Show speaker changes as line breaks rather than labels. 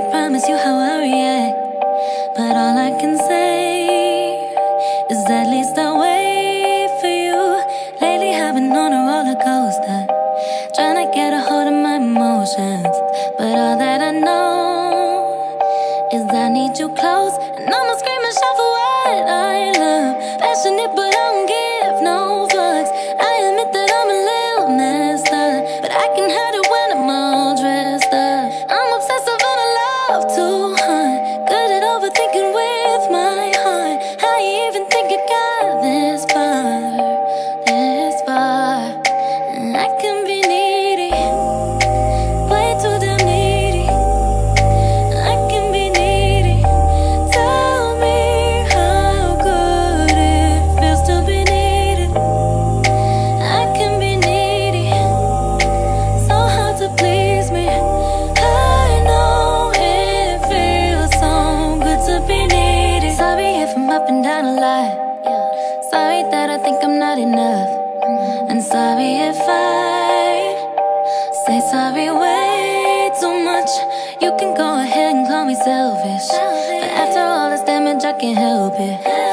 promise you how I react, but all I can say is at least I wait for you. Lately I've been on a roller coaster, trying to get a hold of my emotions, but all that I know is I need you close, and I'ma scream and shout for what I love. Passionate but I don't give no fucks. I admit that I'm a little messed up, but I can hide it when I'm all dressed up. I'm obsessive and I love to hunt, good at overthinking with my heart. How you even think it got this far, this far? I can be needy, way too damn needy. I can be needy. Tell me how good it feels to be needed. I can be needy, so hard to please me. I know it feels so good to be needed. Sorry if I'm up and down a lot. Sorry that I think I'm not enough. And sorry if I say sorry way too much. You can go ahead and call me selfish, but after all this damage I can't help it.